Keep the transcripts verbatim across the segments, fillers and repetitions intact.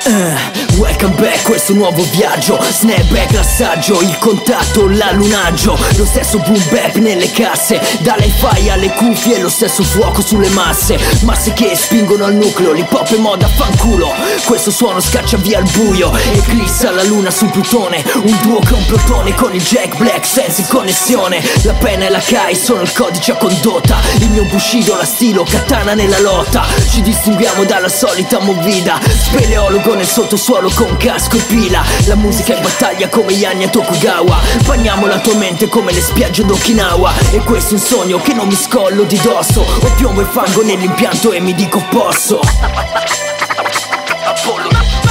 uh, Welcome back, questo nuovo viaggio. Snapback, l'assaggio, il contatto, l'allunaggio. Lo stesso boom bap nelle casse, dalle fai alle cuffie, lo stesso fuoco sulle masse. Masse che spingono al nucleo, l'hip hop è moda, fanculo. Questo suono scaccia via il buio, eclissa la luna su Plutone. Un duo che un plotone con il Jack Black senza in connessione. La penna e la Kai sono il codice a condotta. Il mio Bushido, la stilo, katana nella lotta. Ci distinguiamo dalla solita movida. Speleologo nel sottosuolo con casco e pila. La musica è battaglia come gli anni a Tokugawa. Bagniamo la tua mente come le spiagge d'Okinawa. E questo è un sogno che non mi scollo di dosso. Ho piombo e fango nell'impianto e mi dico posso. Apollo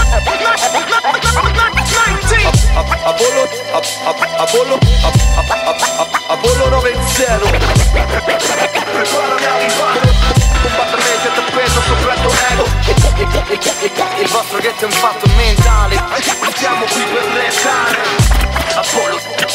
Apollo Apollo Apollo nove zero. Preparami a arrivare. Combattimento e tappeto sopra il tuo ego. Il vostro ghetto è un fatto mentale. Siamo qui per restare. Apollo